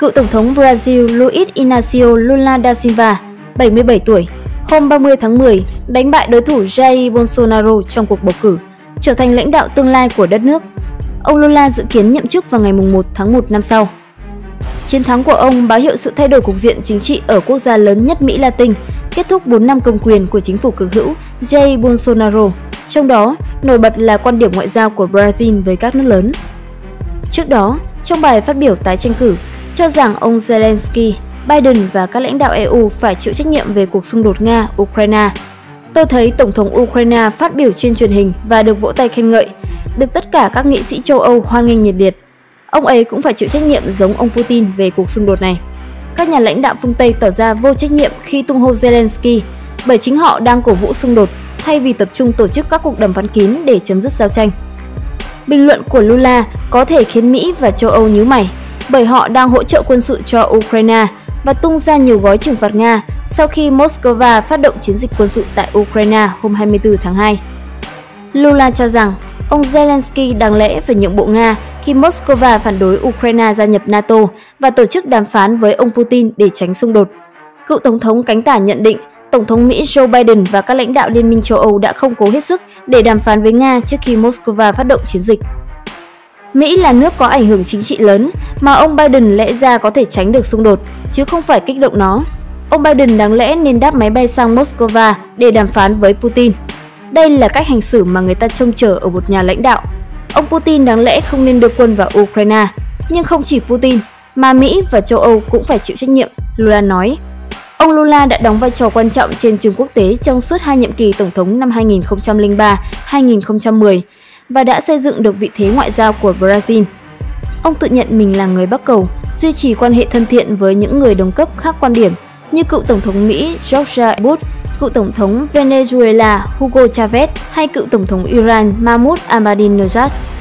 Cựu Tổng thống Brazil Luiz Inácio Lula da Silva, 77 tuổi, hôm 30 tháng 10 đánh bại đối thủ Jair Bolsonaro trong cuộc bầu cử, trở thành lãnh đạo tương lai của đất nước. Ông Lula dự kiến nhậm chức vào ngày 1 tháng 1 năm sau. Chiến thắng của ông báo hiệu sự thay đổi cục diện chính trị ở quốc gia lớn nhất Mỹ Latin, kết thúc 4 năm cầm quyền của chính phủ cực hữu Jair Bolsonaro, trong đó nổi bật là quan điểm ngoại giao của Brazil với các nước lớn. Trước đó, trong bài phát biểu tái tranh cử, cho rằng ông Zelensky, Biden và các lãnh đạo EU phải chịu trách nhiệm về cuộc xung đột Nga-Ukraine. Tôi thấy Tổng thống Ukraine phát biểu trên truyền hình và được vỗ tay khen ngợi, được tất cả các nghị sĩ châu Âu hoan nghênh nhiệt liệt. Ông ấy cũng phải chịu trách nhiệm giống ông Putin về cuộc xung đột này. Các nhà lãnh đạo phương Tây tỏ ra vô trách nhiệm khi tung hô Zelensky, bởi chính họ đang cổ vũ xung đột thay vì tập trung tổ chức các cuộc đàm phán kín để chấm dứt giao tranh. Bình luận của Lula có thể khiến Mỹ và châu Âu nhíu mày, bởi họ đang hỗ trợ quân sự cho Ukraine và tung ra nhiều gói trừng phạt Nga sau khi Moscow phát động chiến dịch quân sự tại Ukraine hôm 24 tháng 2. Lula cho rằng ông Zelensky đáng lẽ phải nhượng bộ Nga khi Moscow phản đối Ukraine gia nhập NATO và tổ chức đàm phán với ông Putin để tránh xung đột. Cựu Tổng thống cánh tả nhận định Tổng thống Mỹ Joe Biden và các lãnh đạo Liên minh châu Âu đã không cố hết sức để đàm phán với Nga trước khi Moscow phát động chiến dịch. Mỹ là nước có ảnh hưởng chính trị lớn mà ông Biden lẽ ra có thể tránh được xung đột, chứ không phải kích động nó. Ông Biden đáng lẽ nên đáp máy bay sang Moscow để đàm phán với Putin. Đây là cách hành xử mà người ta trông chờ ở một nhà lãnh đạo. Ông Putin đáng lẽ không nên đưa quân vào Ukraine, nhưng không chỉ Putin, mà Mỹ và châu Âu cũng phải chịu trách nhiệm, Lula nói. Ông Lula đã đóng vai trò quan trọng trên trường quốc tế trong suốt 2 nhiệm kỳ Tổng thống năm 2003-2010 và đã xây dựng được vị thế ngoại giao của Brazil. Ông tự nhận mình là người Bắc Cầu, duy trì quan hệ thân thiện với những người đồng cấp khác quan điểm như cựu Tổng thống Mỹ George Bush, cựu Tổng thống Venezuela Hugo Chavez hay cựu Tổng thống Iran Mahmoud Ahmadinejad.